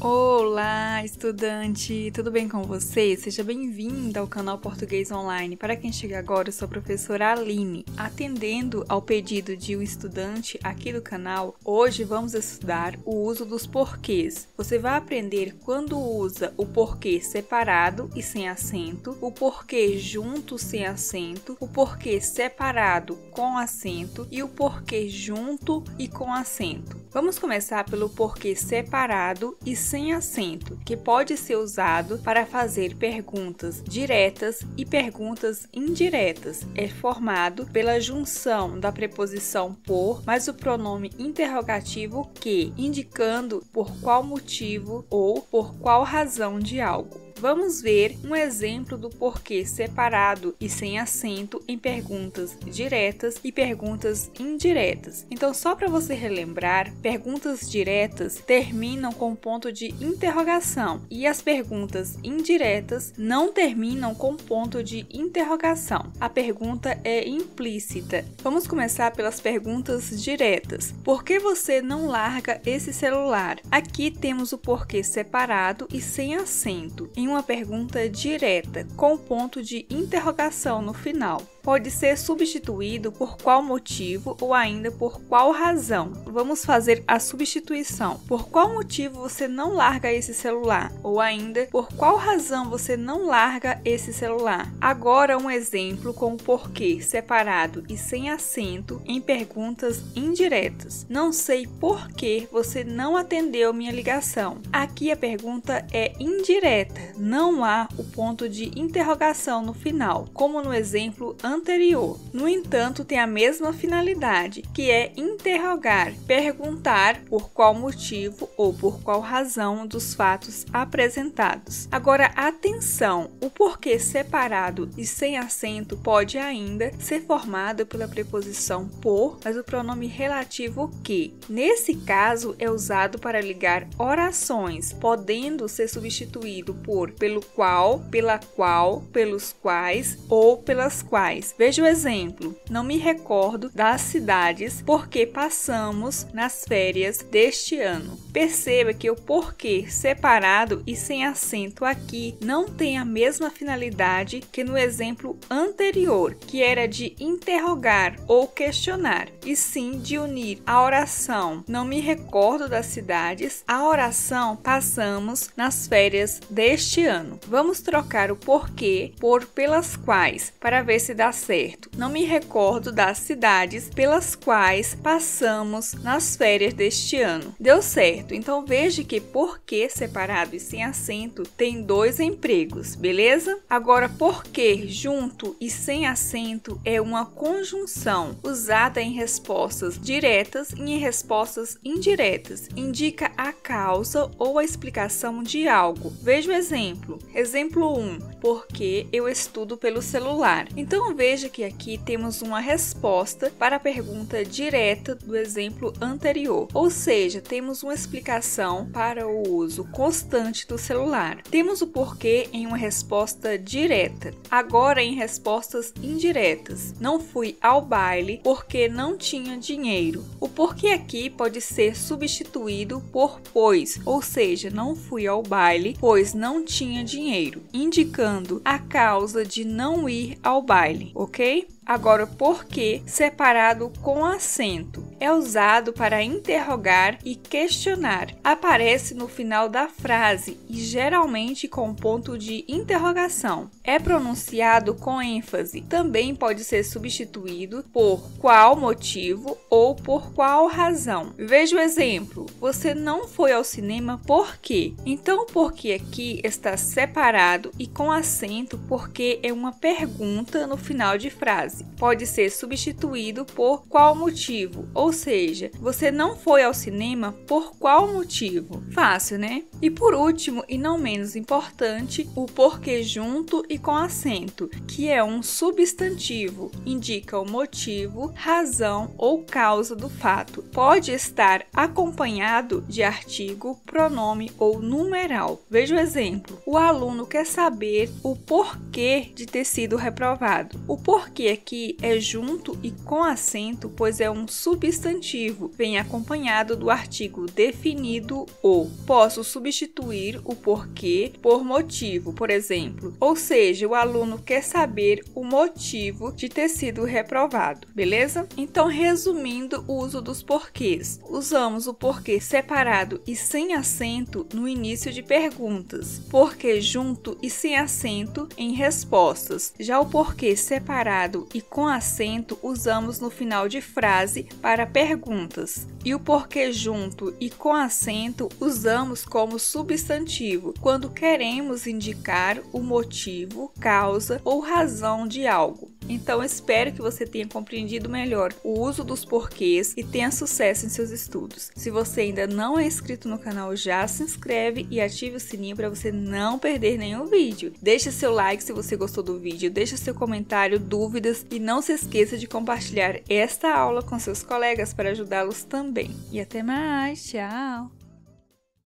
Olá, estudante! Tudo bem com você? Seja bem-vinda ao canal Português Online. Para quem chega agora, eu sou a professora Aline. Atendendo ao pedido de um estudante aqui do canal, hoje vamos estudar o uso dos porquês. Você vai aprender quando usa o porquê separado e sem acento, o porquê junto sem acento, o porquê separado com acento e o porquê junto e com acento. Vamos começar pelo porquê separado e sem acento, que pode ser usado para fazer perguntas diretas e perguntas indiretas. É formado pela junção da preposição por mais o pronome interrogativo que, indicando por qual motivo ou por qual razão de algo. Vamos ver um exemplo do porquê separado e sem acento em perguntas diretas e perguntas indiretas. Então, só para você relembrar, perguntas diretas terminam com ponto de interrogação e as perguntas indiretas não terminam com ponto de interrogação. A pergunta é implícita. Vamos começar pelas perguntas diretas. Por que você não larga esse celular? Aqui temos o porquê separado e sem acento em uma pergunta direta com ponto de interrogação no final. Pode ser substituído por qual motivo ou ainda por qual razão. Vamos fazer a substituição. Por qual motivo você não larga esse celular? Ou ainda, por qual razão você não larga esse celular? Agora um exemplo com o porquê separado e sem acento em perguntas indiretas. Não sei por que você não atendeu minha ligação. Aqui a pergunta é indireta. Não há o ponto de interrogação no final, como no exemplo anterior. No entanto, tem a mesma finalidade, que é interrogar, perguntar por qual motivo ou por qual razão dos fatos apresentados. Agora, atenção! O porquê separado e sem acento pode ainda ser formado pela preposição por, mas o pronome relativo que. Nesse caso, é usado para ligar orações, podendo ser substituído por pelo qual, pela qual, pelos quais ou pelas quais. Veja o exemplo. Não me recordo das cidades porque passamos nas férias deste ano. Perceba que o porquê separado e sem acento aqui não tem a mesma finalidade que no exemplo anterior, que era de interrogar ou questionar, e sim de unir a oração não me recordo das cidades à oração passamos nas férias deste ano. Vamos trocar o porquê por pelas quais para ver se dá certo. Não me recordo das cidades pelas quais passamos nas férias deste ano. Deu certo. Então veja que porquê separado e sem acento tem dois empregos, beleza? Agora porquê junto e sem acento é uma conjunção usada em respostas diretas e em respostas indiretas. Indica a causa ou a explicação de algo. Veja o exemplo. Exemplo 1. Porque eu estudo pelo celular. Então veja que aqui temos uma resposta para a pergunta direta do exemplo anterior, ou seja, temos uma explicação para o uso constante do celular. Temos o porquê em uma resposta direta. Agora em respostas indiretas. Não fui ao baile porque não tinha dinheiro. O porquê aqui pode ser substituído por pois, ou seja, não fui ao baile pois não tinha dinheiro, indicando a causa de não ir ao baile, ok? Agora, o porquê separado com acento é usado para interrogar e questionar. Aparece no final da frase e geralmente com ponto de interrogação. É pronunciado com ênfase. Também pode ser substituído por qual motivo ou por qual razão. Veja o exemplo. Você não foi ao cinema por quê? Então, o porquê aqui está separado e com acento porque é uma pergunta no final de frase. Pode ser substituído por qual motivo, ou seja, você não foi ao cinema por qual motivo? Fácil, né? E por último, e não menos importante, o porquê junto e com acento, que é um substantivo, indica o motivo, razão ou causa do fato. Pode estar acompanhado de artigo, pronome ou numeral. Veja o exemplo. O aluno quer saber o porquê de ter sido reprovado. O porquê que é junto e com acento, pois é um substantivo, vem acompanhado do artigo definido o. Posso substituir o porquê por motivo, por exemplo. Ou seja, o aluno quer saber o motivo de ter sido reprovado, beleza? Então, resumindo o uso dos porquês. Usamos o porquê separado e sem acento no início de perguntas, porquê junto e sem acento em respostas. Já o porquê separado e com acento usamos no final de frase para perguntas. E o porquê junto e com acento usamos como substantivo quando queremos indicar o motivo, causa ou razão de algo. Então, espero que você tenha compreendido melhor o uso dos porquês e tenha sucesso em seus estudos. Se você ainda não é inscrito no canal, já se inscreve e ative o sininho para você não perder nenhum vídeo. Deixe seu like se você gostou do vídeo, deixe seu comentário, dúvidas e não se esqueça de compartilhar esta aula com seus colegas para ajudá-los também. E até mais, tchau!